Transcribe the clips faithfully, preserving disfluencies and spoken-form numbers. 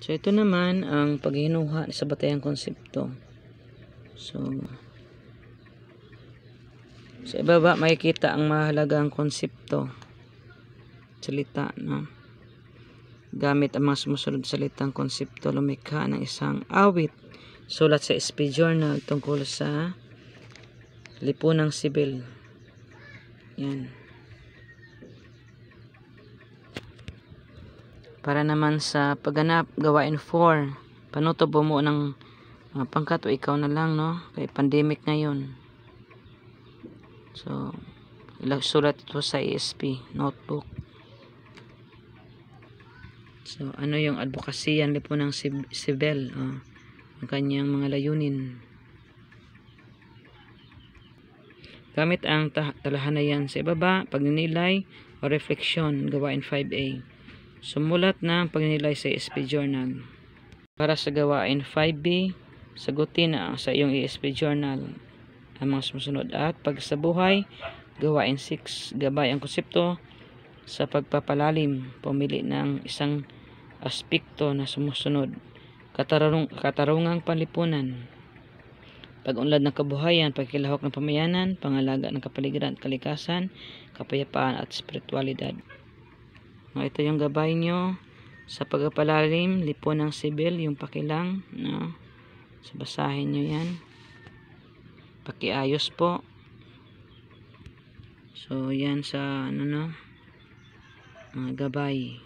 So ito naman ang paghinuha sa batayang konsepto. So sa ibaba makikita ang mahalagang konsepto, salita, no? Gamit ang mga sumusunod salitang konsepto, lumikha ng isang awit, sulat sa E S P Journal tungkol sa lipunang sibil. Yan. Para naman sa pagganap, gawain four, panuto bumuo ng uh, pangkat o ikaw na lang, no? Kay pandemic ngayon. So, sulat ito sa E S P notebook. So, ano yung advokasya lipunang sibil, uh, ang kanyang mga layunin. Gamit ang talahanayan sa ibaba, pagninilay o refleksyon, gawain five A. Sumulat ng pagninilay sa E S P Journal. Para sa gawain five B, sagutin na sa iyong E S P Journal ang mga sumusunod. At pag sa buhay, gawain six, gabay ang konsepto sa pagpapalalim, pumili ng isang aspekto na sumusunod. Katarung, katarungang panlipunan, pag-unlad ng kabuhayan, pagkilahok ng pamayanan, pangalaga ng kapaligiran at kalikasan, kapayapaan at spiritualidad. No, ito yung gabay nyo sa pagpapalalim, lipunang sibil, yung pakilang, no? So basahin nyo yan. Pakiayos po. So yan sa ano, no, mga gabay.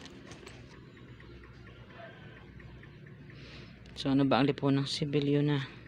So ano ba ang lipunang sibil? Yun na.